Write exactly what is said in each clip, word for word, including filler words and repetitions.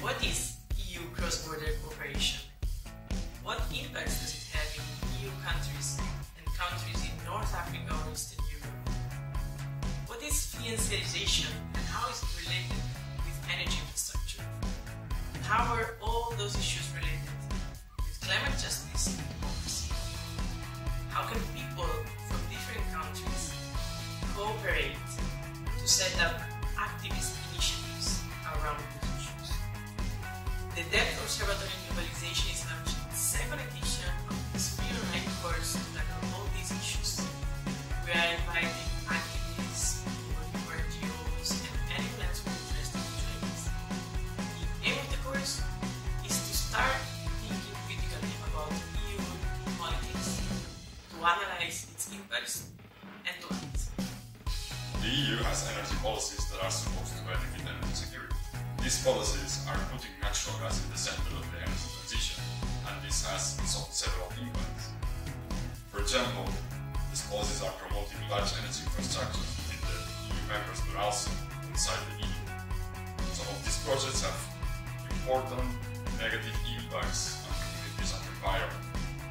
What is E U cross-border cooperation? What impacts does it have in E U countries and countries in North Africa or Eastern Europe? What is financiarization and how is it related with energy infrastructure? And how are all those issues related with climate justice and democracy? How can people from different countries cooperate to set up activist initiatives around these issues? The Depth Observatory on Globalization is launching its second edition of this free online course to tackle all these issues. We are inviting activists, people from N G Os, and anyone else with interest in join us. The aim of the course is to start thinking critically about E U politics, to analyze its impacts, and to act. The E U has energy policies that are supposed to benefit energy security. These policies are putting natural gas in the center of the energy transition, and this has several impacts. For example, these policies are promoting large energy infrastructure in the E U members but also inside the E U. Some of these projects have important negative impacts on communities and environment,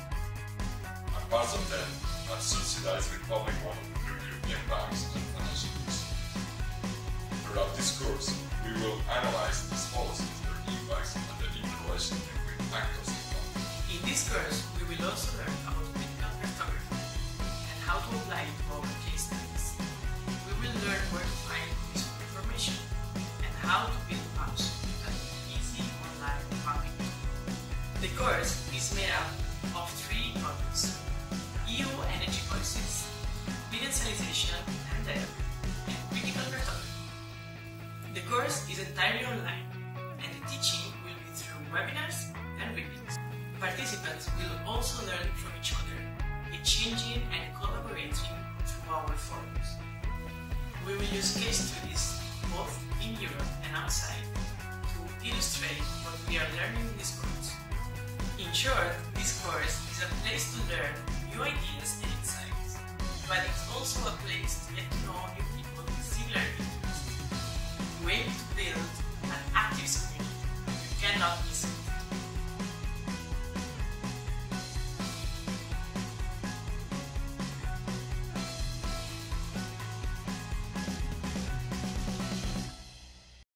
and parts of them are subsidized with public money through European banks and financial institutions. Throughout this course, we will analyze these policies, their impacts, and the interrelation between actors in countries. In this course, we will also learn about critical cartography and how to apply it to our case studies. We will learn where to find useful information and how to build maps with an easy online mapping tool. The course is made up of three modules: E U energy policies, financialization and debt, and critical cartography. The course is entirely online, and the teaching will be through webinars and readings. Participants will also learn from each other, exchanging and collaborating through our forums. We will use case studies both in Europe and outside to illustrate what we are learning in this course. In short, this course is a place to learn new ideas and insights, but it's also a place to get to know new people with similar interests. We aim to build an active community. You cannot miss it.